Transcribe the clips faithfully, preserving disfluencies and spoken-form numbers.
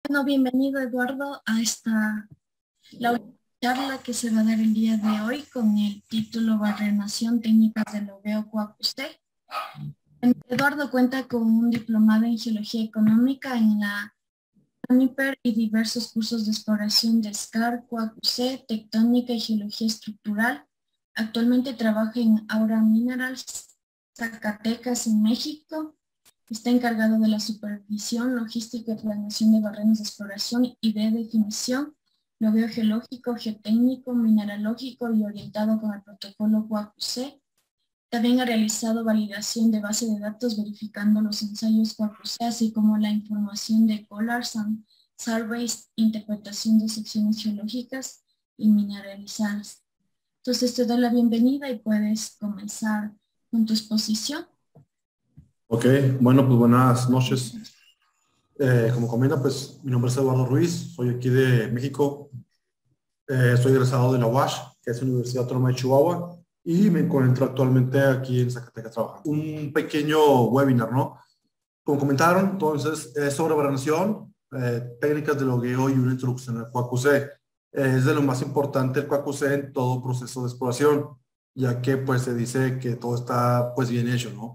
Bueno, bienvenido Eduardo a esta la última charla que se va a dar el día de hoy con el título Barrenación Técnicas del Logueo Coacucé. Eduardo cuenta con un diplomado en Geología Económica en la UNIPER y diversos cursos de exploración de SCAR, Coacucé, Tectónica y Geología Estructural. Actualmente trabaja en Aura Minerals, Zacatecas, en México. Está encargado de la supervisión, logística y planeación de barrenos de exploración y de definición, logueo geológico, geotécnico, mineralógico y orientado con el protocolo Coacucé. También ha realizado validación de base de datos verificando los ensayos Coacucé, así como la información de Collars and Surveys, interpretación de secciones geológicas y mineralizadas. Entonces te doy la bienvenida y puedes comenzar con tu exposición. Ok, bueno, pues buenas noches. Eh, como comenta, pues mi nombre es Eduardo Ruiz, soy aquí de México. Eh, soy egresado de la U A S H, que es la Universidad Autónoma de Chihuahua, y me encuentro actualmente aquí en Zacatecas trabajando. Un pequeño webinar, ¿no? Como comentaron, entonces, es sobre barrenación, eh, técnicas de logueo y una introducción al Coacucé. Eh, es de lo más importante el Coacucé en todo proceso de exploración, ya que pues se dice que todo está pues bien hecho, ¿no?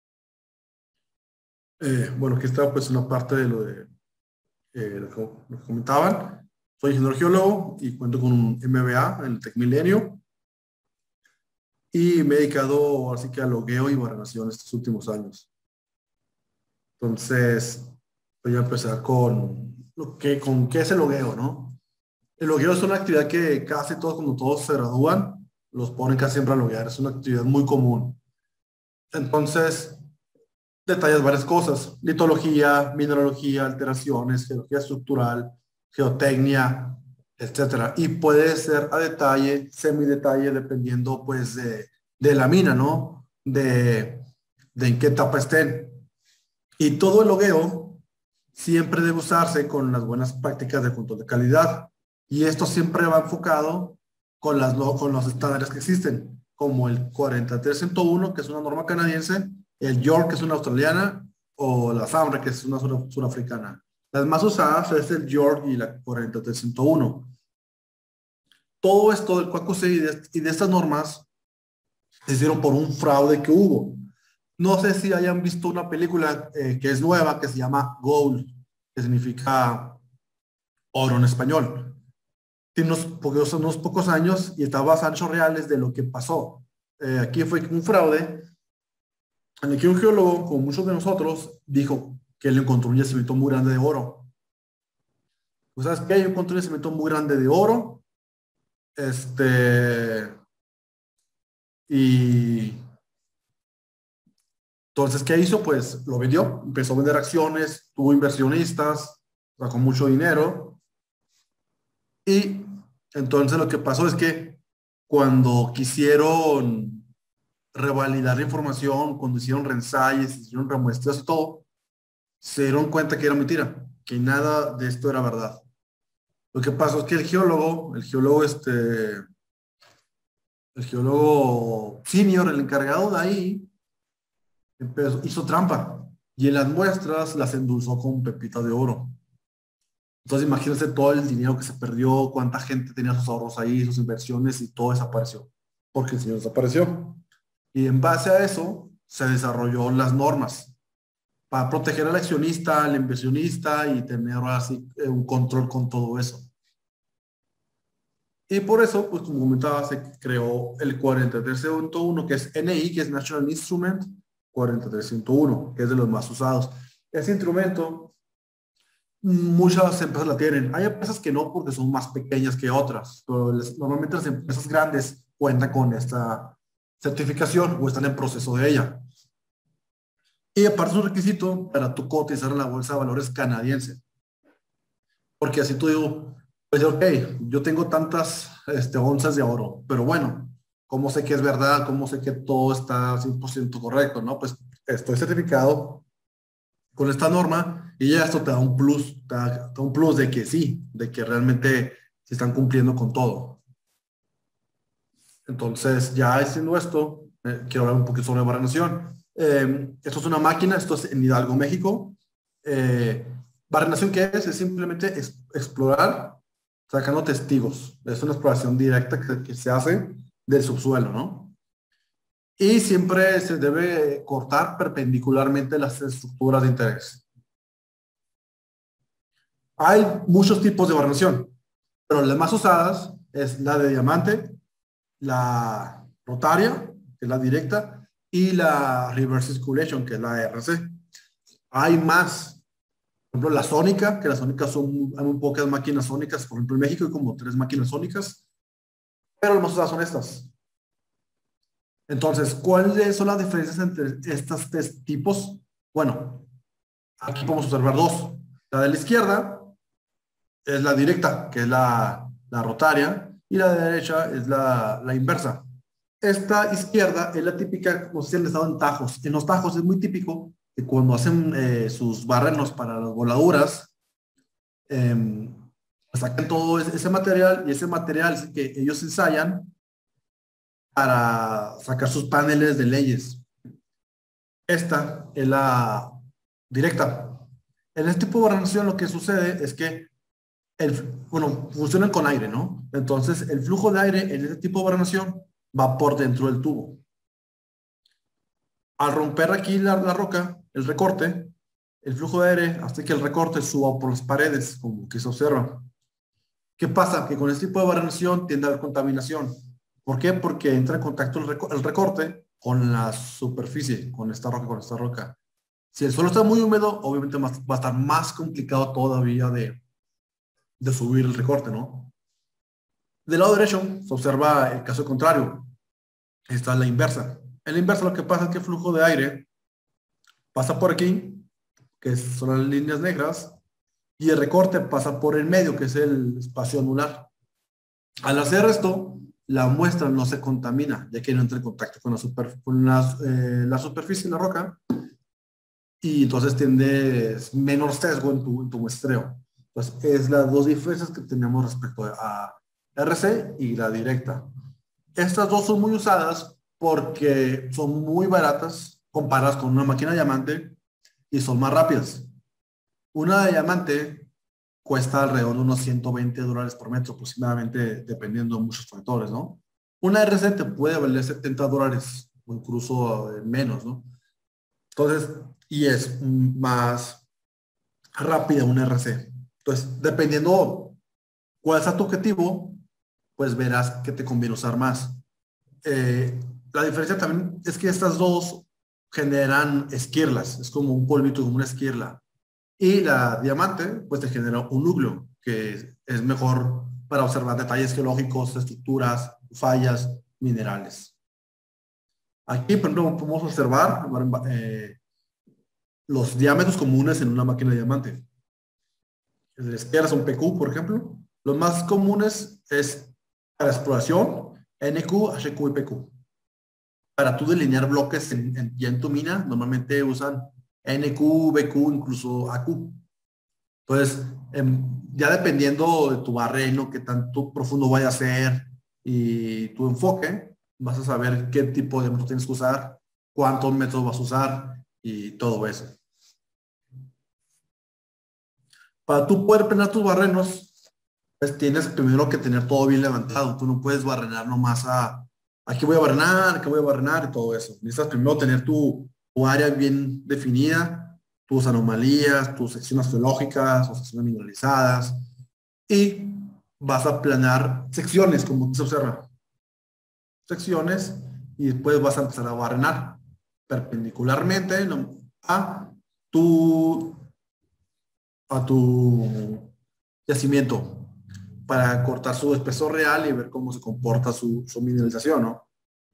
Eh, bueno, aquí está pues una parte de lo de eh, lo, que, lo que comentaban. Soy ingeniero geólogo y cuento con un M B A en el Tec Milenio y me he dedicado así que a logueo y barrenación estos últimos años. Entonces, voy a empezar con lo que, con qué es el logueo, ¿no? El logueo es una actividad que casi todos, cuando todos se gradúan, los ponen casi siempre a loguear. Es una actividad muy común. Entonces, detallas varias cosas: litología, mineralogía, alteraciones, geología estructural, geotecnia, etcétera. Y puede ser a detalle, semidetalle, dependiendo pues de, de la mina, ¿no? De, de en qué etapa estén. Y todo el logueo siempre debe usarse con las buenas prácticas de control de calidad. Y esto siempre va enfocado con, las, con los estándares que existen, como el cuarenta y tres ciento uno, que es una norma canadiense, el York, que es una australiana, o la SAMRE, que es una sur surafricana. Las más usadas es el York y la cuarenta y tres ciento uno. Todo esto del Coacucé y de, y de estas normas se hicieron por un fraude que hubo. No sé si hayan visto una película eh, que es nueva, que se llama Gold, que significa oro en español. Tiene unos, pocos, unos pocos años y está basada en hechos reales de lo que pasó. Eh, aquí fue un fraude en el que un geólogo, como muchos de nosotros, dijo que él encontró un yacimiento muy grande de oro. Pues, ¿sabes qué? Yo encontré un yacimiento muy grande de oro. Este... Y... Entonces, ¿qué hizo? Pues lo vendió, empezó a vender acciones, tuvo inversionistas, sacó mucho dinero. Y entonces lo que pasó es que cuando quisieron revalidar la información, cuando hicieron reensayos, hicieron remuestras y todo, se dieron cuenta que era mentira, que nada de esto era verdad. Lo que pasó es que el geólogo, el geólogo este, el geólogo senior, el encargado de ahí, empezó, hizo trampa y en las muestras las endulzó con pepita de oro. Entonces imagínense todo el dinero que se perdió, cuánta gente tenía sus ahorros ahí, sus inversiones, y todo desapareció, porque el señor desapareció. Y en base a eso se desarrolló las normas para proteger al accionista, al inversionista y tener así un control con todo eso. Y por eso, pues como comentaba, se creó el cuarenta y tres ciento uno, que es N I, que es National Instrument cuarenta y tres ciento uno, que es de los más usados. Ese instrumento, muchas empresas la tienen. Hay empresas que no, porque son más pequeñas que otras, pero les, normalmente las empresas grandes cuentan con esta certificación o están en proceso de ella. Y aparte es un requisito para tu cotizar en la bolsa de valores canadiense. Porque así tú digo, pues ok, yo tengo tantas este, onzas de oro, pero bueno, ¿cómo sé que es verdad? ¿Cómo sé que todo está cien por ciento correcto? ¿No? Pues estoy certificado con esta norma y ya esto te da un plus, te da, te da un plus de que sí, de que realmente se están cumpliendo con todo. Entonces, ya haciendo esto, eh, quiero hablar un poquito sobre barrenación. Eh, esto es una máquina, esto es en Hidalgo, México. Eh, ¿Barrenación qué es? Es simplemente ex explorar sacando testigos. Es una exploración directa que, que se hace del subsuelo, ¿no? Y siempre se debe cortar perpendicularmente las estructuras de interés. Hay muchos tipos de barrenación, pero las más usadas es la de diamante, la rotaria, que es la directa, y la reverse circulation, que es la R C. Hay más. Por ejemplo, la sónica, que las sónicas son, hay muy pocas máquinas sónicas. Por ejemplo, en México hay como tres máquinas sónicas, pero las más usadas son estas. Entonces, ¿cuáles son las diferencias entre estos tres tipos? Bueno, aquí podemos observar dos. La de la izquierda es la directa, que es la, la rotaria, y la de la derecha es la, la inversa. Esta izquierda es la típica, como si han estado en tajos. En los tajos es muy típico que cuando hacen eh, sus barrenos para las voladuras, eh, sacan todo ese material, y ese material es el que ellos ensayan para sacar sus paneles de leyes. Esta es la directa. En este tipo de barrenación lo que sucede es que el, bueno, funcionan con aire, ¿no? Entonces el flujo de aire en este tipo de barrenación va por dentro del tubo. Al romper aquí la, la roca, el recorte, el flujo de aire hace que el recorte suba por las paredes, como que se observa. ¿Qué pasa? Que con este tipo de barrenación tiende a haber contaminación. ¿Por qué? Porque entra en contacto el, reco el recorte con la superficie, con esta roca, con esta roca. Si el suelo está muy húmedo, obviamente va a estar más complicado todavía de, de subir el recorte, ¿no? Del lado derecho se observa el caso contrario. Esta es la inversa. En la inversa lo que pasa es que el flujo de aire pasa por aquí, que son las líneas negras, y el recorte pasa por el medio, que es el espacio anular. Al hacer esto, la muestra no se contamina, ya que no entra en contacto con la, super, con la, eh, la superficie de la roca, y entonces tienes menor sesgo en tu, en tu muestreo. Pues es las dos diferencias que tenemos respecto a R C y la directa. Estas dos son muy usadas porque son muy baratas comparadas con una máquina de diamante y son más rápidas. Una de diamante cuesta alrededor de unos ciento veinte dólares por metro aproximadamente, dependiendo de muchos factores, ¿no? Una R C te puede valer setenta dólares o incluso menos, ¿no? Entonces, y es más rápida una R C. Entonces, dependiendo cuál sea tu objetivo, pues verás que te conviene usar más. Eh, la diferencia también es que estas dos generan esquirlas, es como un polvito, como una esquirla. Y la diamante, pues te genera un núcleo, que es mejor para observar detalles geológicos, estructuras, fallas, minerales. Aquí, por ejemplo, podemos observar eh, los diámetros comunes en una máquina de diamante. En la izquierda son P Q, por ejemplo. Los más comunes es para exploración, N Q, H Q y P Q. Para tú delinear bloques en, en, ya en tu mina, normalmente usan N Q, B Q, incluso A Q. Entonces, eh, ya dependiendo de tu barreno, qué tanto profundo vaya a ser y tu enfoque, vas a saber qué tipo de método tienes que usar, cuántos métodos vas a usar y todo eso. Para tú poder planear tus barrenos, pues tienes primero que tener todo bien levantado. Tú no puedes barrenar nomás a, aquí voy a barrenar, aquí voy a barrenar y todo eso. Necesitas primero tener tu, tu área bien definida, tus anomalías, tus secciones geológicas, tus secciones mineralizadas, y vas a planear secciones, como se observa. Secciones, y después vas a empezar a barrenar perpendicularmente a tu a tu yacimiento para cortar su espesor real y ver cómo se comporta su, su mineralización, ¿no?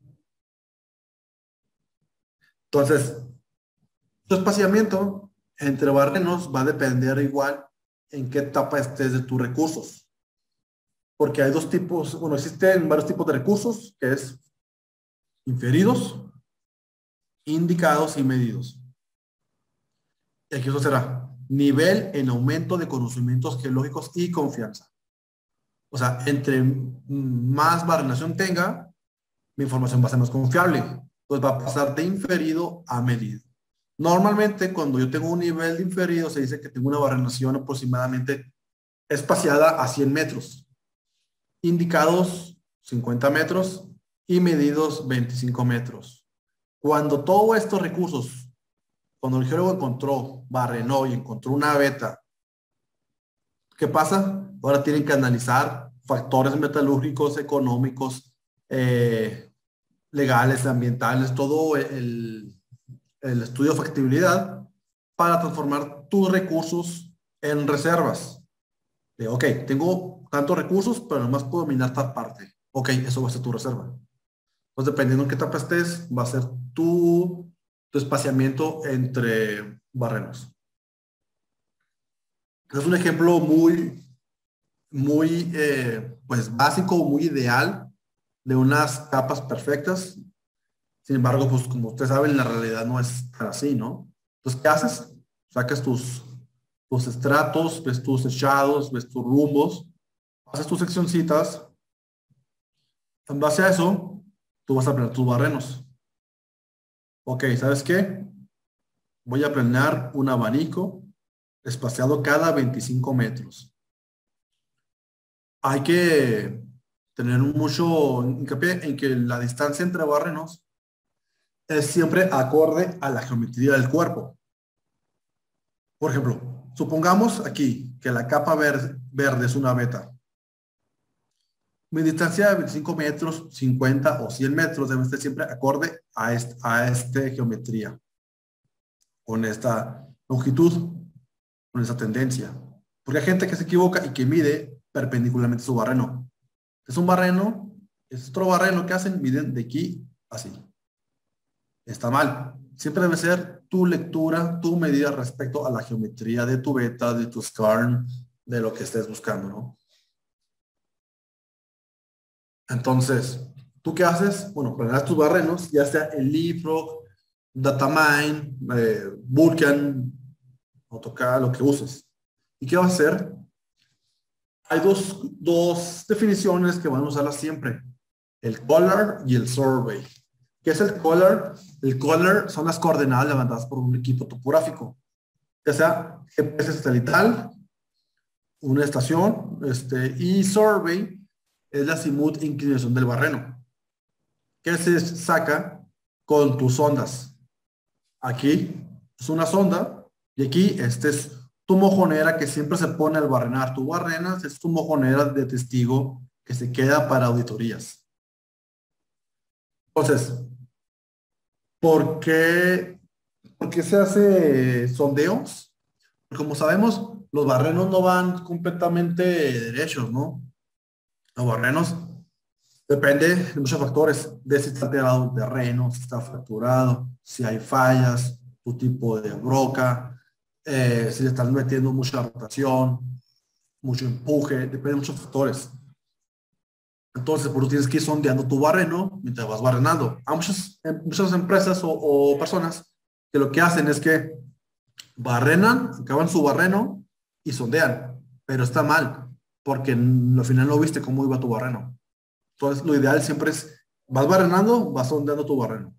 Entonces, tu espaciamiento entre barrenos va a depender igual en qué etapa estés de tus recursos. Porque hay dos tipos, bueno, existen varios tipos de recursos, que es inferidos, indicados y medidos. Y aquí eso será nivel en aumento de conocimientos geológicos y confianza. O sea, entre más barrenación tenga, mi información va a ser más confiable. Pues va a pasar de inferido a medido. Normalmente, cuando yo tengo un nivel de inferido, se dice que tengo una barrenación aproximadamente espaciada a cien metros, indicados cincuenta metros y medidos veinticinco metros. Cuando todos estos recursos, cuando el geólogo encontró, barrenó y encontró una veta, ¿qué pasa? Ahora tienen que analizar factores metalúrgicos, económicos, eh, legales, ambientales, todo el, el estudio de factibilidad para transformar tus recursos en reservas. De, ok, tengo tantos recursos, pero nomás puedo minar esta parte. Ok, eso va a ser tu reserva. Entonces, dependiendo en qué etapa estés, va a ser tu, tu espaciamiento entre barrenos. Es un ejemplo muy, muy, eh, pues básico, muy ideal de unas capas perfectas. Sin embargo, pues como ustedes saben, la realidad no es tan así, ¿no? Entonces, ¿qué haces? Sacas tus, tus estratos, ves tus echados, ves tus rumbos, haces tus seccioncitas. En base a eso, tú vas a planear tus barrenos. Ok, ¿sabes qué? Voy a planear un abanico espaciado cada veinticinco metros. Hay que tener mucho hincapié en que la distancia entre barrenos es siempre acorde a la geometría del cuerpo. Por ejemplo, supongamos aquí que la capa verde, verde es una beta. Mi distancia de veinticinco metros, cincuenta o cien metros debe estar siempre acorde a esta a este geometría, con esta longitud, con esa tendencia. Porque hay gente que se equivoca y que mide perpendicularmente su barreno. Es un barreno, es otro barreno que hacen, miden de aquí así. Está mal. Siempre debe ser tu lectura, tu medida respecto a la geometría de tu beta, de tu skarn, de lo que estés buscando, ¿no? Entonces, ¿tú qué haces? Bueno, planeas tus barrenos, ya sea el Leapfrog, Datamine, eh, Vulkan, AutoCAD, lo que uses. ¿Y qué vas a hacer? Hay dos, dos definiciones que van a usarlas siempre. El color y el survey. ¿Qué es el color? El color son las coordenadas levantadas por un equipo topográfico. Ya sea G P S satelital, una estación, este, y survey es la azimut inclinación del barreno, que se saca con tus ondas. Aquí es una sonda y aquí este es tu mojonera que siempre se pone al barrenar. Tu barrenas es tu mojonera de testigo que se queda para auditorías. Entonces, ¿por qué, ¿por qué se hace sondeos? Porque como sabemos, los barrenos no van completamente derechos, ¿no? Los barrenos depende de muchos factores, de si está alterado el terreno, si está fracturado, si hay fallas, tu tipo de broca, eh, si le están metiendo mucha rotación, mucho empuje, depende de muchos factores. Entonces, por eso tienes que ir sondeando tu barreno mientras vas barrenando. Hay muchas, muchas empresas o, o personas que lo que hacen es que barrenan, acaban su barreno y sondean, pero está mal, porque al final no viste cómo iba tu barreno. Entonces, lo ideal siempre es, vas barrenando, vas sondeando tu barreno.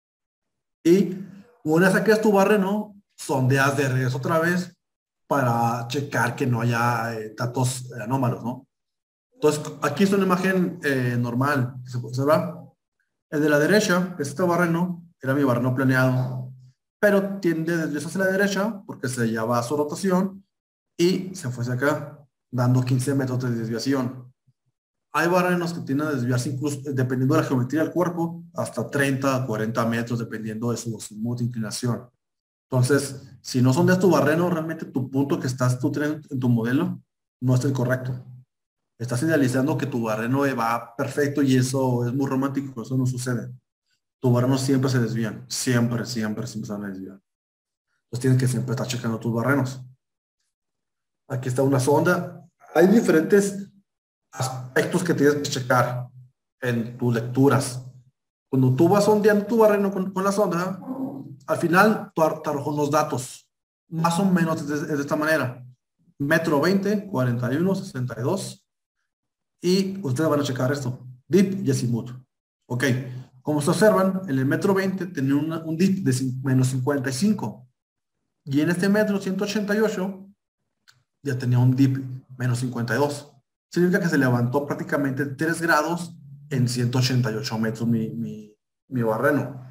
Y una vez saques tu barreno, sondeas de regreso otra vez para checar que no haya eh, datos anómalos, ¿no? Entonces, aquí es una imagen eh, normal, se puede observar. El de la derecha, que es este barreno, era mi barreno planeado, pero tiende desde hacia la derecha porque se lleva su rotación y se fue hacia acá, dando quince metros de desviación. Hay barrenos que tienden a desviarse incluso, dependiendo de la geometría del cuerpo, hasta treinta a cuarenta metros, dependiendo de su azimut de inclinación. Entonces, si no sondeas tu barreno, realmente tu punto que estás tú en tu modelo no es el correcto. Estás idealizando que tu barreno va perfecto y eso es muy romántico, eso no sucede. Tu barreno siempre se desvían, siempre, siempre, siempre se van a desviar. Entonces tienes que siempre estar checando tus barrenos. Aquí está una sonda. Hay diferentes aspectos que tienes que checar en tus lecturas. Cuando tú vas sondeando tu barreno con, con la sonda, al final te arroja unos datos. Más o menos es de, es de esta manera. Metro veinte, cuarenta y uno, sesenta y dos. Y ustedes van a checar esto. Dip y azimut. Ok. Como se observan, en el metro veinte tenía una, un dip de menos cincuenta y cinco. Y en este metro ciento ochenta y ocho ya tenía un dip menos cincuenta y dos. Significa que se levantó prácticamente tres grados en ciento ochenta y ocho metros mi, mi, mi barreno.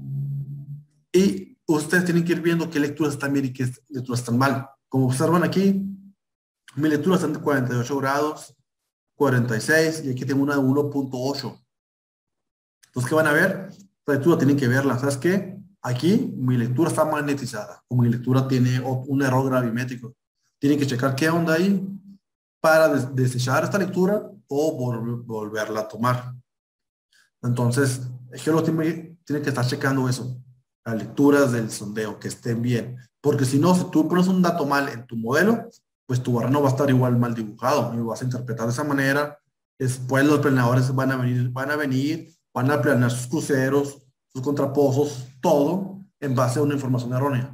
Y ustedes tienen que ir viendo qué lecturas están bien y qué lecturas están mal. Como observan aquí, mi lectura está en cuarenta y ocho grados, cuarenta y seis, y aquí tengo una de uno punto ocho. Entonces, ¿qué van a ver? La lectura tienen que verla. ¿Sabes qué? Aquí mi lectura está magnetizada, o mi lectura tiene un error gravimétrico. Tienen que checar qué onda ahí para des desechar esta lectura o vol volverla a tomar. Entonces, el geólogo tiene, tiene que estar checando eso, las lecturas del sondeo, que estén bien. Porque si no, si tú pones un dato mal en tu modelo, pues tu barreno va a estar igual mal dibujado y lo vas a interpretar de esa manera. Después los planeadores van a venir, van a venir, van a planear sus cruceros, sus contrapozos, todo en base a una información errónea.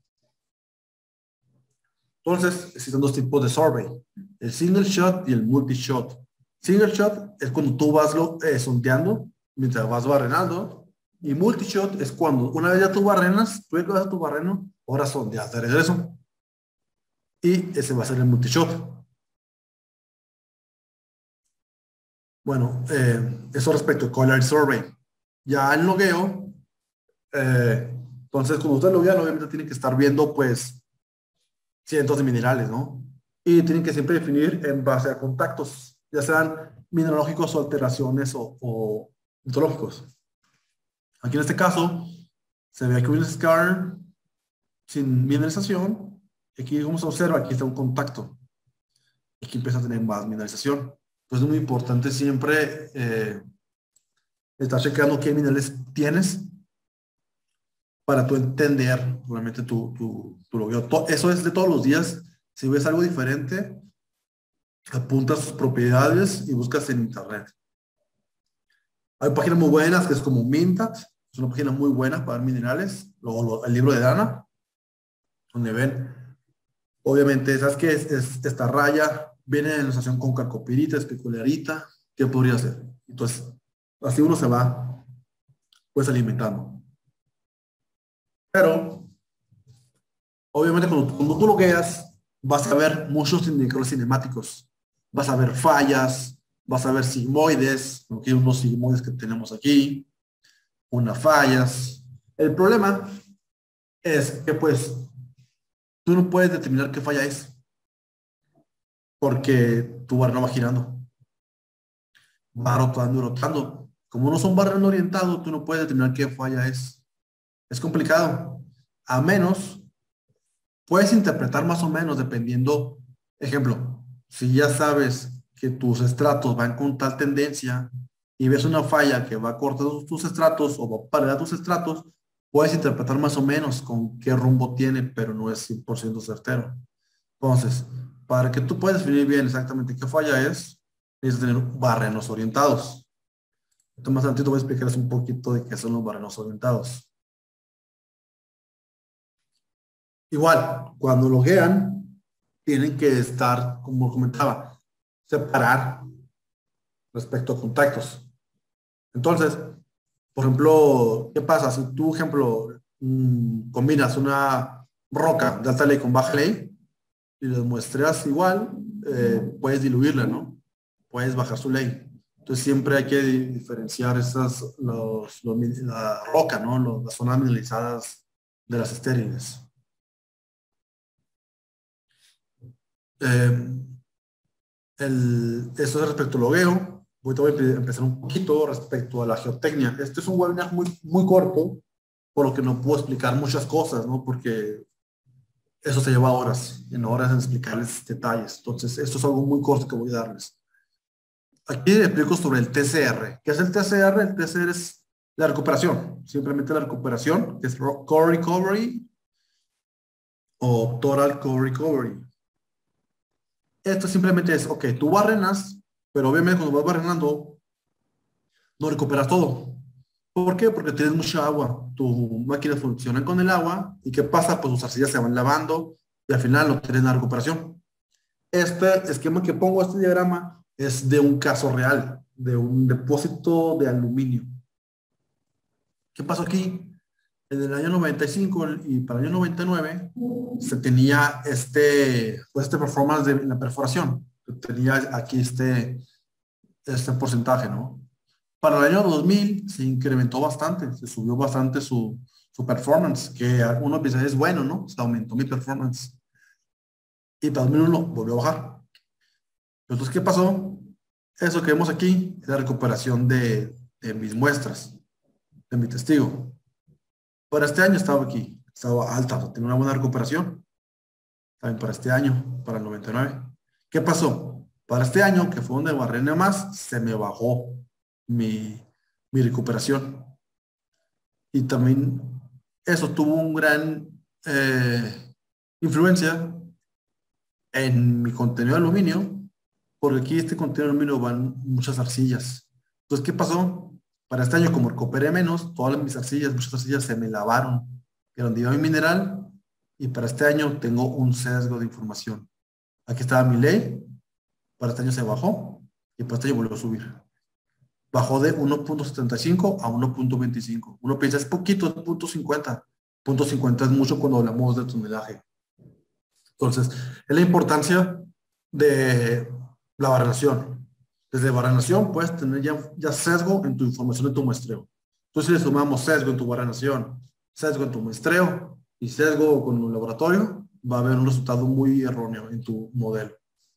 Entonces, existen dos tipos de survey, el single shot y el multi shot. Single shot es cuando tú vas lo, eh, sondeando mientras vas barrenando, y multi shot es cuando una vez ya tú barrenas, tú vas a tu barreno, ahora sondeas de regreso. Y ese va a ser el multi shot. Bueno, eh, eso respecto al Collar Survey. Ya el logueo, eh, entonces cuando ustedes loguean, obviamente tienen que estar viendo pues cientos de minerales, ¿no? Y tienen que siempre definir en base a contactos, ya sean mineralógicos o alteraciones o, o mitológicos. Aquí en este caso, se ve aquí un scar sin mineralización. Aquí, como se observa, aquí está un contacto. Aquí empieza a tener más mineralización. Entonces es muy importante siempre eh, estar checando qué minerales tienes para tú entender realmente tu, tu, tu logueo. Eso es de todos los días. Si ves algo diferente, apuntas sus propiedades y buscas en internet. Hay páginas muy buenas que es como Mintat, es una página muy buena para ver minerales. Luego el libro de Dana, donde ven, obviamente, ¿sabes qué es, es esta raya? Viene en asociación con calcopirita, especularita, ¿qué podría ser? Entonces, así uno se va pues alimentando. Pero, obviamente, cuando, cuando tú logueas, vas a ver muchos indicadores cinemáticos. Vas a ver fallas, vas a ver sigmoides, aquí unos sigmoides que tenemos aquí, unas fallas. El problema es que, pues, tú no puedes determinar qué falla es, porque tu barreno va girando, va rotando y rotando. Como no son barrenos orientados, tú no puedes determinar qué falla es. Es complicado. A menos, puedes interpretar más o menos dependiendo, ejemplo, si ya sabes que tus estratos van con tal tendencia y ves una falla que va a cortar tus estratos o va a parar tus estratos, puedes interpretar más o menos con qué rumbo tiene, pero no es cien por ciento certero. Entonces, para que tú puedas definir bien exactamente qué falla es, necesitas tener barrenos orientados. Entonces, más adelante te voy a explicarles un poquito de qué son los barrenos orientados. Igual, cuando loguean, tienen que estar, como comentaba, separar respecto a contactos. Entonces, por ejemplo, ¿qué pasa? Si tú, ejemplo, mmm, combinas una roca de alta ley con baja ley y las muestras igual, eh, puedes diluirla, ¿no? Puedes bajar su ley. Entonces siempre hay que diferenciar esas, los, los, la roca, ¿no? Los, las zonas mineralizadas de las estériles. Eh, el, eso es respecto al logueo. Ahorita voy a empezar un poquito respecto a la geotecnia. Este es un webinar muy, muy corto, por lo que no puedo explicar muchas cosas, ¿no? Porque eso se lleva horas, en horas en explicarles detalles. Entonces, esto es algo muy corto que voy a darles. Aquí les explico sobre el T C R. ¿Qué es el T C R? El T C R es la recuperación. Simplemente la recuperación, que es Core Recovery o Total Core Recovery. Esto simplemente es, ok, tú barrenas, pero obviamente cuando vas barrenando, no recuperas todo. ¿Por qué? Porque tienes mucha agua. Tu máquina funciona con el agua. ¿Y qué pasa? Pues tus arcillas se van lavando y al final no tienes la recuperación. Este esquema que pongo, este diagrama, es de un caso real, de un depósito de aluminio. ¿Qué pasó aquí? En el año noventa y cinco y para el año noventa y nueve se tenía este, pues este performance de la perforación. Tenía aquí este, este porcentaje, ¿no? Para el año dos mil se incrementó bastante, se subió bastante su, su performance, que uno piensa es bueno, ¿no? Se aumentó mi performance. Y para dos mil uno volvió a bajar. Entonces, ¿qué pasó? Eso que vemos aquí es la recuperación de, de mis muestras, de mi testigo. Para este año estaba aquí, estaba alta, tenía una buena recuperación. También para este año, para el noventa y nueve. ¿Qué pasó? Para este año, que fue donde barré nada más, se me bajó mi, mi recuperación. Y también eso tuvo un gran eh, influencia en mi contenido de aluminio, porque aquí este contenido de aluminio van muchas arcillas. Entonces, ¿qué pasó? Para este año, como recuperé menos, todas mis arcillas, muchas arcillas se me lavaron, que donde iba mi mineral, y para este año tengo un sesgo de información. Aquí estaba mi ley, para este año se bajó, y para este año volvió a subir. Bajó de uno punto setenta y cinco a uno punto veinticinco. Uno piensa, es poquito, es punto cincuenta. punto cincuenta es mucho cuando hablamos de tonelaje. Entonces, es la importancia de la barrenación. Desde barrenación puedes tener ya, ya sesgo en tu información de tu muestreo. Entonces, si le sumamos sesgo en tu barrenación, sesgo en tu muestreo y sesgo con un laboratorio, va a haber un resultado muy erróneo en tu modelo.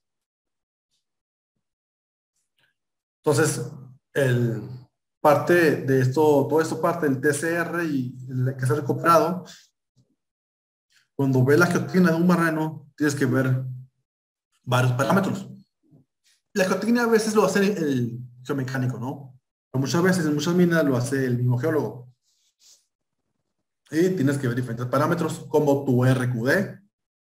Entonces, el, parte de esto, todo esto parte del T C R y el que se ha recuperado. Cuando ves la geotecnia de un barreno, tienes que ver varios parámetros. La geotecnia a veces lo hace el geomecánico, ¿no? Pero muchas veces en muchas minas lo hace el mismo geólogo. Y tienes que ver diferentes parámetros, como tu R Q D.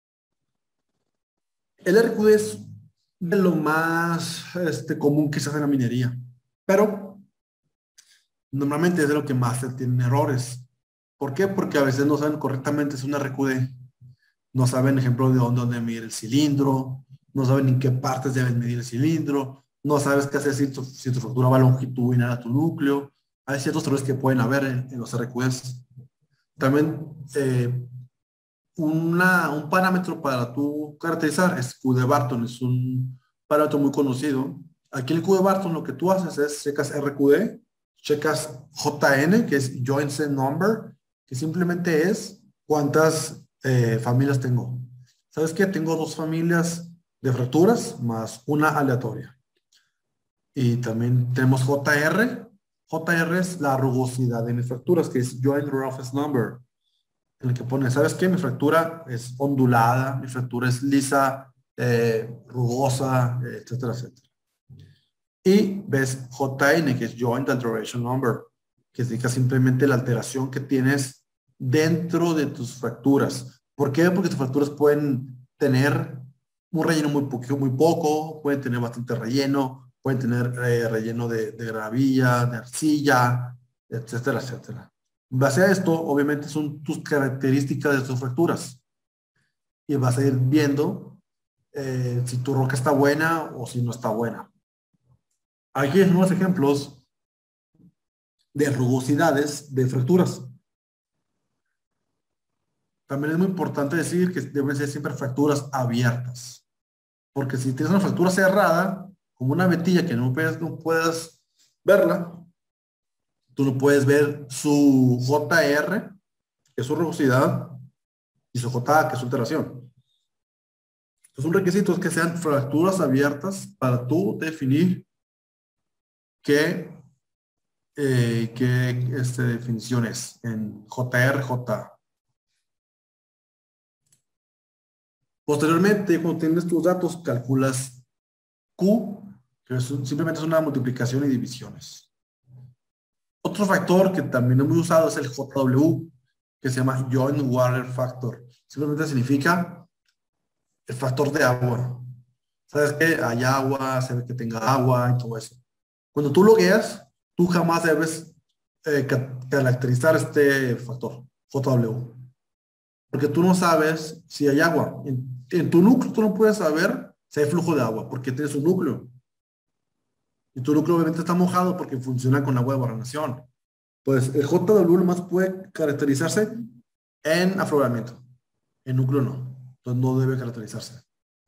El R Q D es de lo más este, común que se hace en la minería, pero normalmente es de lo que más se tienen errores. ¿Por qué? Porque a veces no saben correctamente si es un R Q D. No saben, ejemplo, de dónde, dónde medir el cilindro, no saben en qué partes deben medir el cilindro, no sabes qué hacer si tu, si tu fractura va longitudinal a tu núcleo. Hay ciertos errores que pueden haber en, en los R Q Ds. También eh, una, un parámetro para tú caracterizar es Q de Barton, es un parámetro muy conocido. Aquí en el Q de Barton lo que tú haces es checas R Q D, checas J N, que es Joint Set Number, que simplemente es cuántas eh, familias tengo. ¿Sabes qué? Tengo dos familias de fracturas más una aleatoria. Y también tenemos J R. J R es la rugosidad de mis fracturas, que es Joint Roughness Number, en el que pone, ¿sabes qué? Mi fractura es ondulada, mi fractura es lisa, eh, rugosa, etcétera, etcétera. Y ves J N, que es Joint Alteration Number, que indica simplemente la alteración que tienes dentro de tus fracturas. ¿Por qué? Porque tus fracturas pueden tener un relleno muy poco, muy poco, pueden tener bastante relleno, pueden tener eh, relleno de, de gravilla, de arcilla, etcétera, etcétera. En base a esto, obviamente son tus características de tus fracturas. Y vas a ir viendo eh, si tu roca está buena o si no está buena. Aquí son unos ejemplos de rugosidades de fracturas. También es muy importante decir que deben ser siempre fracturas abiertas. Porque si tienes una fractura cerrada, como una vetilla que no puedes, no puedes verla, tú no puedes ver su J R, que es su rugosidad, y su J A, que es su alteración. Entonces, un requisito es que sean fracturas abiertas para tú definir qué, eh, qué este, definición es en J R, J A. Posteriormente, cuando tienes tus datos, calculas Q, que es, simplemente es una multiplicación y divisiones. Otro factor que también es muy usado es el J W, que se llama Joint Water Factor. Simplemente significa el factor de agua. ¿Sabes qué? Hay agua, se ve que tenga agua y todo eso. Cuando tú logueas, tú jamás debes eh, caracterizar este factor, J W. Porque tú no sabes si hay agua. En, en tu núcleo tú no puedes saber si hay flujo de agua, porque tienes un núcleo. Y tu núcleo obviamente está mojado porque funciona con agua de barrenación. Pues el J W nomás puede caracterizarse en afloramiento. En núcleo no. Entonces no debe caracterizarse.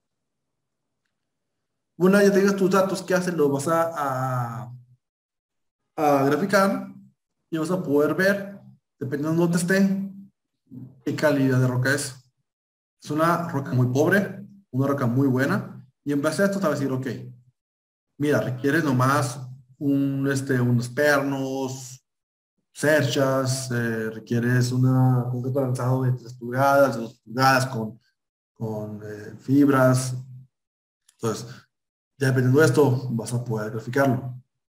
Una vez ya tengas tus datos, ¿qué haces? Los vas a, a, a graficar y vas a poder ver, dependiendo de dónde esté, qué calidad de roca es. Es una roca muy pobre, una roca muy buena, y en base a esto te va a decir, ok, mira, requieres nomás un, este, unos pernos, cerchas, eh, requieres una concreto lanzado de tres pulgadas, de dos pulgadas con, con eh, fibras. Entonces, ya dependiendo de esto, vas a poder graficarlo.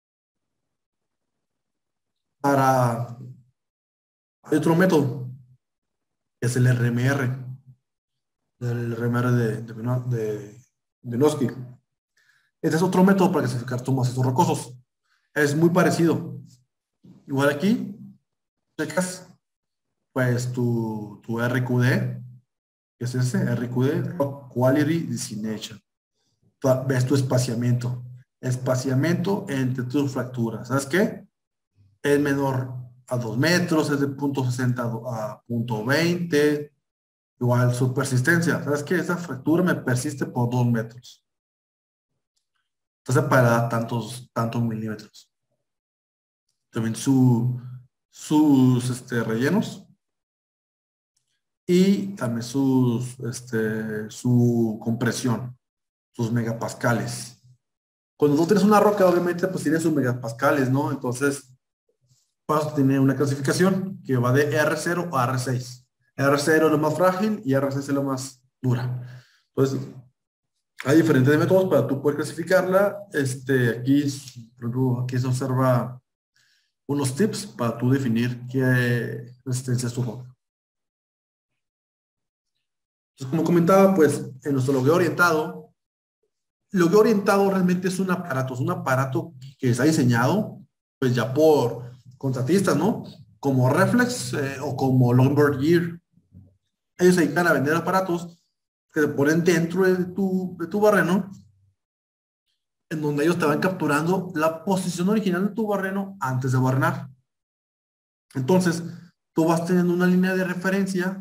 Para hay otro método, que es el R M R, el R M R de, de, de, de Minovsky. Este es otro método para clasificar tus macizos rocosos. Es muy parecido. Igual aquí, checas pues tu, tu R Q D, que es ese R Q D, Rock Quality Designation. Ves tu espaciamiento. Espaciamiento entre tus fracturas. ¿Sabes qué? Es menor a dos metros, es de punto sesenta a punto veinte. Igual su persistencia. ¿Sabes qué? Esa fractura me persiste por dos metros. Está separada tantos, tantos milímetros. También su, sus este, rellenos. Y también sus, este, su compresión, sus megapascales. Cuando tú tienes una roca, obviamente, pues tiene sus megapascales, ¿no? Entonces, vas a tener una clasificación que va de R cero a R seis. R cero es lo más frágil y R seis es lo más dura. Entonces, hay diferentes métodos para tú poder clasificarla. Este, aquí, por ejemplo, aquí se observa unos tips para tú definir qué resistencia es tu roca. Entonces, como comentaba, pues en nuestro logueo orientado, logueo orientado realmente es un aparato, es un aparato que está diseñado pues ya por contratistas, ¿no? Como Reflex eh, o como Longboard Gear. Ellos se dedican a vender aparatos que se ponen dentro de tu, de tu barreno, en donde ellos te van capturando la posición original de tu barreno antes de barrenar. Entonces, tú vas teniendo una línea de referencia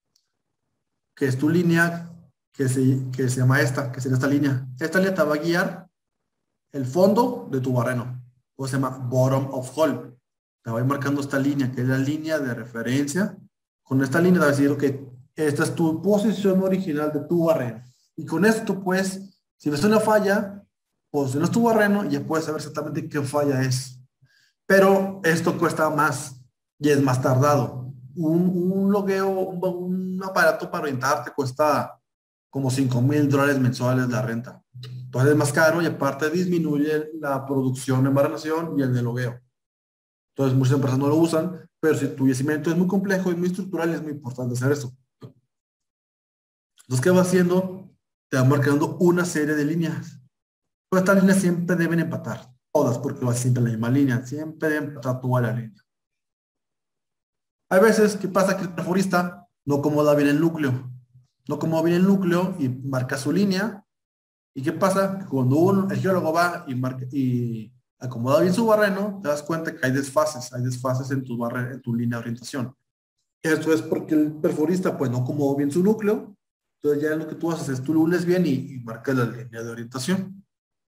que es tu línea que se, que se llama esta, que sería esta línea. Esta línea te va a guiar el fondo de tu barreno, o se llama bottom of hole. Te va a ir marcando esta línea, que es la línea de referencia. Con esta línea te va a decir, ok, esta es tu posición original de tu barreno. Y con esto, pues, si ves una falla, posicionas tu barreno y ya puedes saber exactamente qué falla es. Pero esto cuesta más y es más tardado. Un, un logueo, un, un aparato para orientarte cuesta como cinco mil dólares mensuales la renta. Entonces es más caro y aparte disminuye la producción en barrenación y el de logueo. Entonces muchas empresas no lo usan, pero si tu yacimiento es muy complejo y muy estructural, es muy importante hacer eso. Entonces, ¿qué va haciendo? Te va marcando una serie de líneas. Pues estas líneas siempre deben empatar. Todas, porque va siempre en la misma línea. Siempre deben empatar toda la línea. Hay veces que pasa que el perforista no acomoda bien el núcleo. No acomoda bien el núcleo y marca su línea. ¿Y qué pasa? Que cuando uno, el geólogo va y, marca, y acomoda bien su barreno, te das cuenta que hay desfases. Hay desfases en tu, barre, en tu línea de orientación. Esto es porque el perforista pues no acomodó bien su núcleo. Entonces ya lo que tú haces es tú lo unes bien y, y marcas la línea de orientación.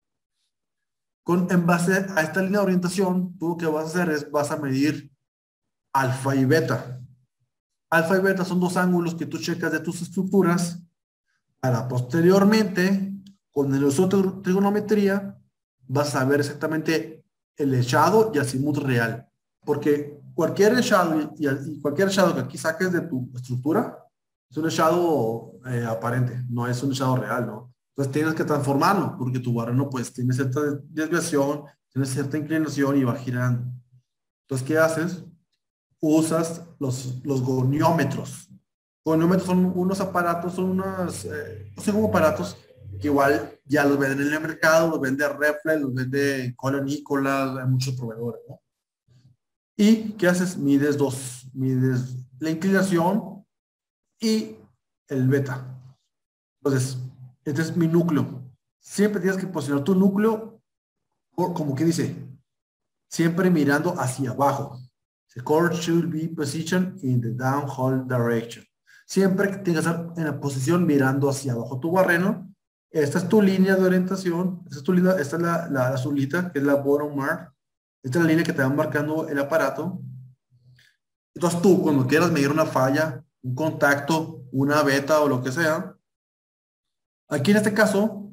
Con, en base a esta línea de orientación, tú lo que vas a hacer es vas a medir alfa y beta. Alfa y beta son dos ángulos que tú checas de tus estructuras para posteriormente, con el uso de trigonometría, vas a ver exactamente el echado y azimut real. Porque cualquier echado y, y cualquier echado que aquí saques de tu estructura es un echado eh, aparente, no es un echado real, ¿no? Entonces tienes que transformarlo, porque tu barreno pues tiene cierta desviación, tiene cierta inclinación y va girando. Entonces, ¿qué haces? Usas los, los goniómetros. Goniómetros son unos aparatos, son unos, eh, no sé cómo aparatos, que igual ya los venden en el mercado, los vende Reflex, los vende Colonícolas, hay muchos proveedores, ¿no? ¿Y qué haces? Mides dos, mides la inclinación y el beta. Entonces, este es mi núcleo. Siempre tienes que posicionar tu núcleo, como que dice, siempre mirando hacia abajo. The core should be positioned in the downhole direction. Siempre que tengas que estar en la posición mirando hacia abajo tu barreno. Esta es tu línea de orientación. Esta es, tu línea, esta es la, la azulita, que es la bottom mark. Esta es la línea que te va marcando el aparato. Entonces tú, cuando quieras medir una falla, un contacto, una beta o lo que sea, aquí en este caso,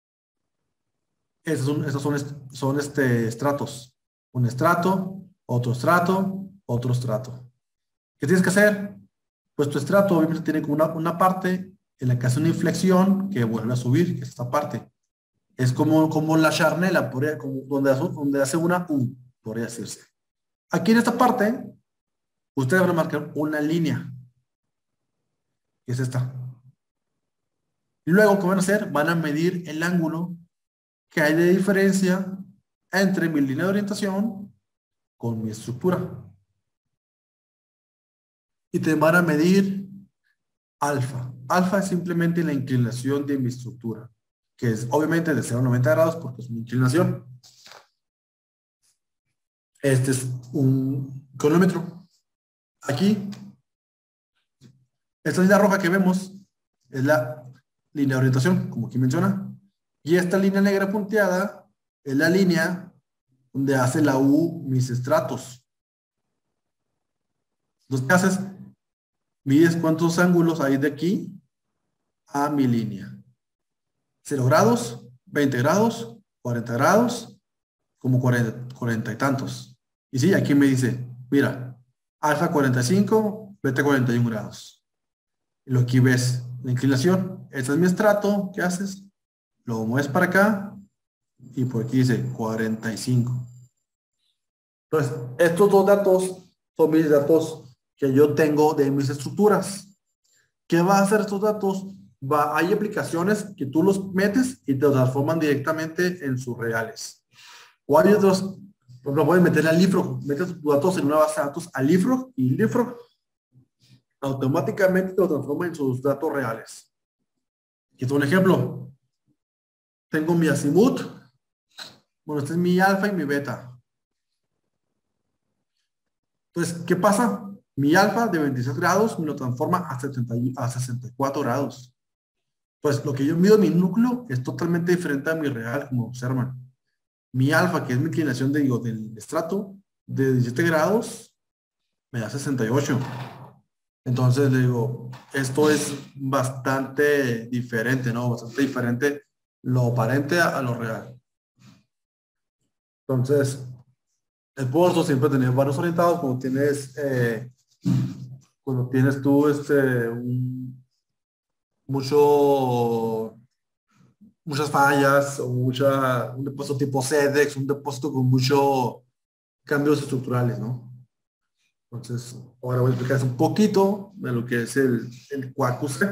estos son, estos son, son este, estratos. Un estrato, otro estrato, otro estrato. ¿Qué tienes que hacer? Pues tu estrato obviamente tiene como una, una parte en la que hace una inflexión que vuelve a subir, que es esta parte. Es como, como la charnela, podría, como donde, hace, donde hace una U, podría decirse. Aquí en esta parte, ustedes van a marcar una línea, que es esta. Y luego, ¿qué van a hacer? Van a medir el ángulo que hay de diferencia entre mi línea de orientación con mi estructura. Y te van a medir alfa. Alfa es simplemente la inclinación de mi estructura, que es obviamente de cero a noventa grados porque es una inclinación. Este es un cronómetro. Aquí, esta línea roja que vemos es la línea de orientación, como aquí menciona. Y esta línea negra punteada es la línea donde hace la U mis estratos. Entonces, ¿qué haces? Mides cuántos ángulos hay de aquí a mi línea. cero grados, veinte grados, cuarenta grados, como cuarenta, cuarenta y tantos. Y sí, aquí me dice, mira, alfa cuarenta y cinco, beta cuarenta y uno grados. Y lo aquí ves la inclinación. Este es mi estrato. ¿Qué haces? Lo mueves para acá y por aquí dice cuarenta y cinco. Entonces, estos dos datos son mis datos que yo tengo de mis estructuras. ¿Qué va a hacer estos datos? Va, hay aplicaciones que tú los metes y te los transforman directamente en sus reales. O hay otros, lo puedes meter al Leapfrog, metes tus datos en una base de datos al Leapfrog y Leapfrog automáticamente te lo transforma en sus datos reales. Aquí es un ejemplo. Tengo mi azimut. Bueno, este es mi alfa y mi beta. Entonces, ¿qué pasa? Mi alfa de veintiséis grados me lo transforma a, setenta, a sesenta y cuatro grados. Pues lo que yo mido en mi núcleo es totalmente diferente a mi real, como observan. Mi alfa, que es mi inclinación de, digo, del estrato, de diecisiete grados, me da sesenta y ocho. Entonces le digo, esto es bastante diferente, ¿no? Bastante diferente lo aparente a, a lo real. Entonces, el pozo siempre tiene varios orientados, cuando tienes, eh, cuando tienes tú este, un, mucho, muchas fallas, o mucha, un depósito tipo SEDEX, un depósito con muchos cambios estructurales, ¿no? Entonces, ahora voy a explicarles un poquito de lo que es el, el Q A Q C.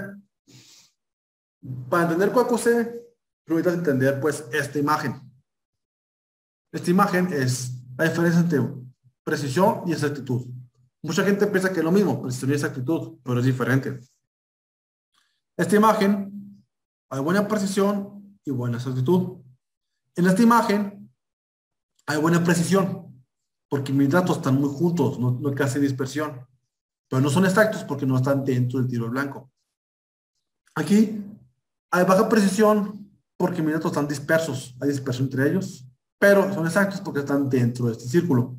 Para entender Q A Q C, necesitas entender pues esta imagen. Esta imagen es la diferencia entre precisión y exactitud. Mucha gente piensa que es lo mismo, precisión y exactitud, pero es diferente. Esta imagen, hay buena precisión y buena exactitud. En esta imagen, hay buena precisión, porque mis datos están muy juntos, no, no hay casi dispersión. Pero no son exactos porque no están dentro del tiro al blanco. Aquí hay baja precisión porque mis datos están dispersos, hay dispersión entre ellos, pero son exactos porque están dentro de este círculo.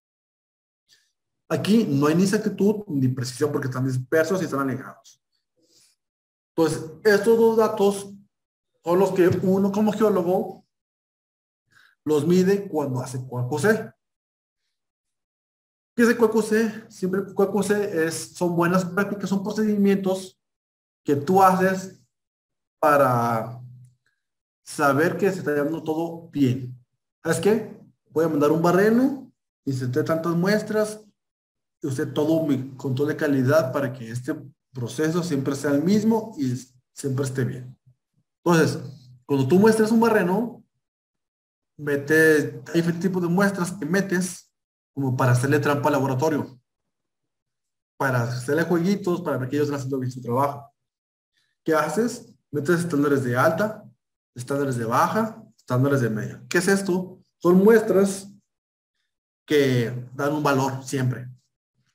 Aquí no hay ni exactitud ni precisión porque están dispersos y están alejados. Entonces, estos dos datos son los que uno como geólogo los mide cuando hace Q A Q C. ¿Qué es el Q A Q C? Siempre el Q A Q C es, son buenas prácticas, son procedimientos que tú haces para saber que se está llevando todo bien. ¿Sabes qué? Voy a mandar un barreno, inserté tantas muestras, y usted todo mi control de calidad para que este proceso siempre sea el mismo y siempre esté bien. Entonces, cuando tú muestras un barreno, mete, hay tipos de muestras que metes como para hacerle trampa al laboratorio, para hacerle jueguitos, para ver que ellos están haciendo bien su trabajo. ¿Qué haces? Metes estándares de alta, estándares de baja, estándares de media. ¿Qué es esto? Son muestras que dan un valor siempre.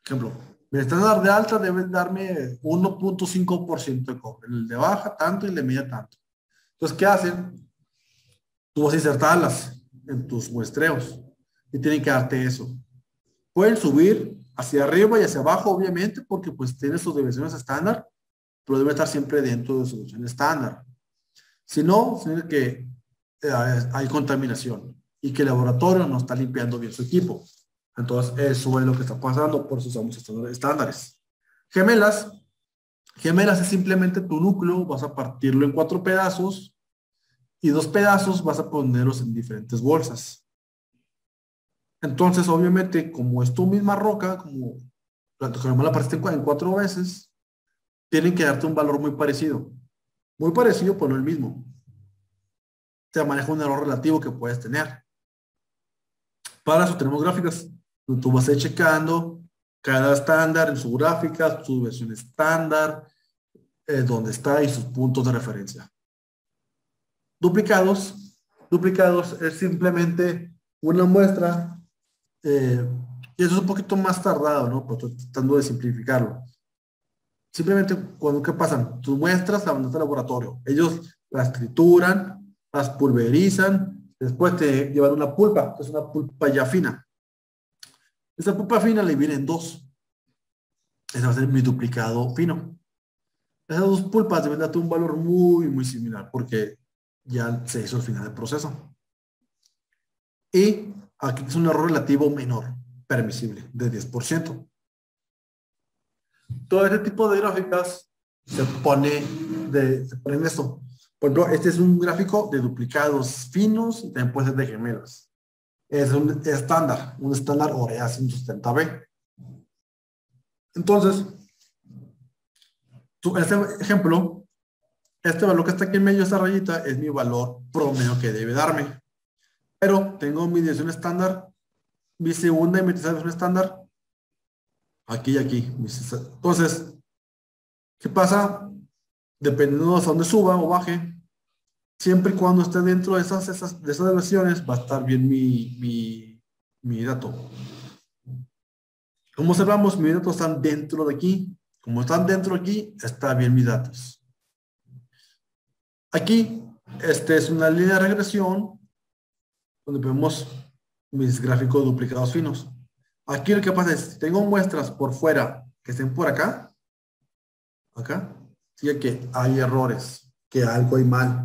ejemplo, el estándar de alta debe darme uno punto cinco por ciento de cobre. El de baja tanto y el de media tanto. Entonces, ¿qué hacen? Tú vas a insertarlas en tus muestreos y tienen que darte eso. Pueden subir hacia arriba y hacia abajo, obviamente, porque pues tiene sus deviaciones estándar, pero debe estar siempre dentro de su deviación estándar. Si no, significa que eh, hay contaminación y que el laboratorio no está limpiando bien su equipo. Entonces, eso es lo que está pasando, por eso usamos estándares. estándares. Gemelas. Gemelas es simplemente tu núcleo, vas a partirlo en cuatro pedazos y dos pedazos vas a ponerlos en diferentes bolsas. Entonces, obviamente, como es tu misma roca, como la gemela la partiste en cuatro veces, tienen que darte un valor muy parecido. Muy parecido, pero no el mismo. Se maneja un error relativo que puedes tener. Para eso tenemos gráficas. Tú vas a ir checando cada estándar en su gráfica, su versión estándar, eh, donde está y sus puntos de referencia. Duplicados. Duplicados es simplemente una muestra, eh, y eso es un poquito más tardado, ¿no? Pero tratando de simplificarlo. Simplemente, cuando ¿qué pasan? Tus muestras las mandas al laboratorio. Ellos las trituran, las pulverizan, después te llevan una pulpa, que es una pulpa ya fina. Esa pulpa fina le viene en dos. Ese va a ser mi duplicado fino. Esas dos pulpas deben darte un valor muy, muy similar, porque ya se hizo el final del proceso. Y aquí es un error relativo menor, permisible, de diez por ciento. Todo este tipo de gráficas se pone, de, se pone en esto. Por ejemplo, este es un gráfico de duplicados finos y también puede ser de gemelas. Es un estándar, un estándar Orea ciento setenta B. Entonces, en este ejemplo, este valor que está aquí en medio de esta rayita es mi valor promedio que debe darme. Pero tengo mi dirección estándar, mi segunda y mi tercera dirección estándar, aquí y aquí. Entonces, ¿qué pasa? Dependiendo de dónde suba o baje, siempre y cuando esté dentro de esas, esas, de esas versiones, va a estar bien mi, mi, mi dato. Como observamos, mis datos están dentro de aquí. Como están dentro de aquí, está bien mis datos. Aquí, esta es una línea de regresión donde vemos mis gráficos duplicados finos. Aquí lo que pasa es, si tengo muestras por fuera que estén por acá, acá, sigue que hay errores, que algo hay mal.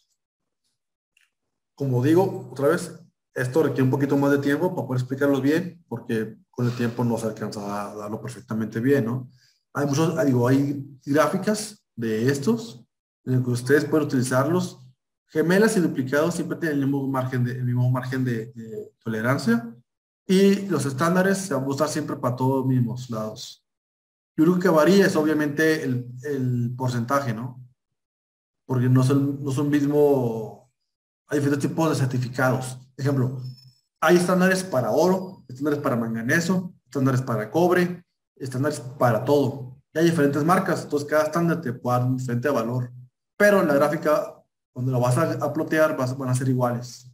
Como digo, otra vez, esto requiere un poquito más de tiempo para poder explicarlos bien, porque con el tiempo no se alcanza a darlo perfectamente bien, ¿no? Hay muchos, digo, hay gráficas de estos, en el que ustedes pueden utilizarlos. Gemelas y duplicados siempre tienen el mismo margen de, el mismo margen de, de tolerancia, y los estándares se van a usar siempre para todos los mismos lados. Yo creo que varía es obviamente el, el porcentaje, ¿no? Porque no son, no son mismo, hay diferentes tipos de certificados. Ejemplo, hay estándares para oro, estándares para manganeso, estándares para cobre, estándares para todo. Y hay diferentes marcas, entonces cada estándar te puede dar un diferente valor. Pero en la gráfica, cuando lo vas a, a plotear, vas, van a ser iguales.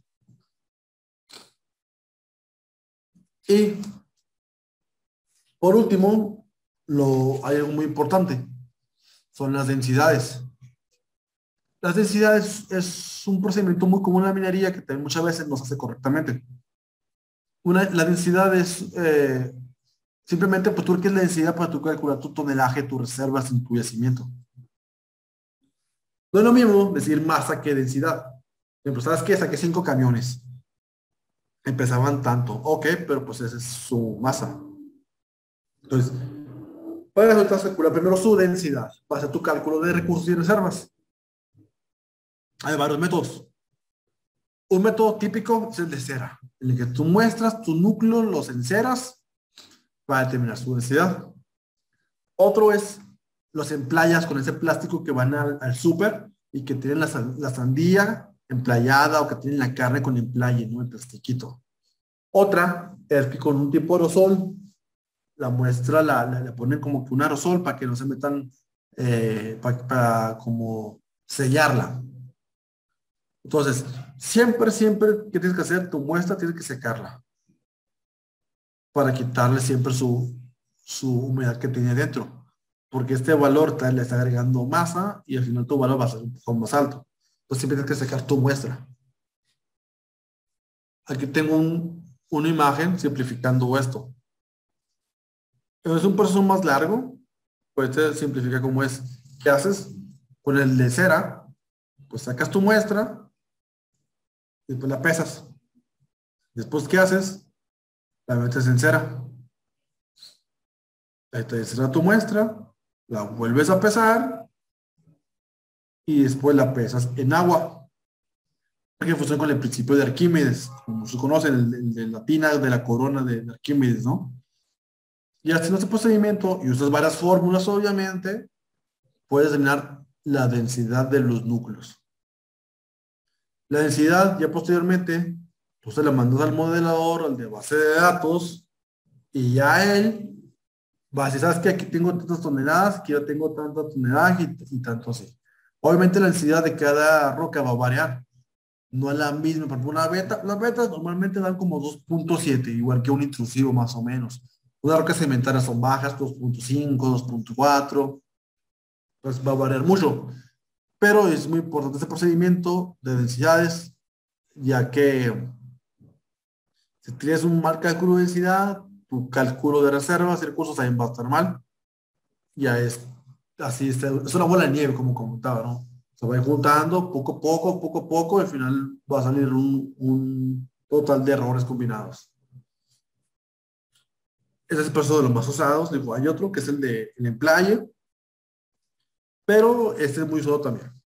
Y por último, lo, hay algo muy importante, son las densidades. Las densidades es un procedimiento muy común en la minería que también muchas veces no se hace correctamente. Una, la densidad es eh, simplemente, pues tú requieres la densidad para tu calcular tu tonelaje, tus reservas en tu yacimiento. No es lo mismo decir masa que densidad. Por ejemplo, ¿sabes qué? Saqué cinco camiones. Empezaban tanto. Ok, pero pues esa es su masa. Entonces, para eso te vas a calcular primero su densidad. Para hacer tu cálculo de recursos y reservas. Hay varios métodos. Un método típico es el de cera, en el que tú muestras tu núcleo, los enceras para determinar su densidad. Otro es los emplayas con ese plástico que van al, al súper y que tienen la, la sandía emplayada o que tienen la carne con emplaye, ¿no? El plastiquito. Otra es que con un tipo de aerosol, la muestra la, la, le ponen como que un aerosol para que no se metan, eh, para, para como sellarla. Entonces, siempre, siempre, ¿qué tienes que hacer? Tu muestra tienes que secarla para quitarle siempre su, su humedad que tiene dentro, porque este valor te, le está agregando masa y al final tu valor va a ser un poco más alto. Entonces siempre tienes que sacar tu muestra. Aquí tengo un, una imagen simplificando esto. Es un proceso más largo, pues se simplifica como es. ¿Qué haces? Con el de cera, pues sacas tu muestra y después la pesas. Después, ¿qué haces? La metes en cera. Ahí te cera tu muestra, la vuelves a pesar y después la pesas en agua. Que funciona con el principio de Arquímedes, como se conoce, el, el de la tina de la corona de, de Arquímedes, ¿no? Y haciendo este procedimiento y usas varias fórmulas, obviamente, puedes determinar la densidad de los núcleos. La densidad, ya posteriormente, tú se la mandas al modelador, al de base de datos, y ya él va a decir, ¿sabes qué? Aquí tengo tantas toneladas, aquí yo tengo tantas toneladas y, y tanto así. Obviamente la densidad de cada roca va a variar. No es la misma, por ejemplo, una beta, las betas normalmente dan como dos punto siete, igual que un intrusivo más o menos. Unas rocas sedimentarias son bajas, dos punto cinco, dos punto cuatro, pues va a variar mucho. Pero es muy importante este procedimiento de densidades, ya que si tienes un mal cálculo de densidad, tu cálculo de reservas y recursos también va a estar mal. Ya es así, es una bola de nieve, como comentaba, ¿no? Se va juntando poco a poco, poco a poco, y al final va a salir un, un total de errores combinados. Ese es el proceso de los más usados. Digo, hay otro que es el de el emplaye, pero este es muy usado también.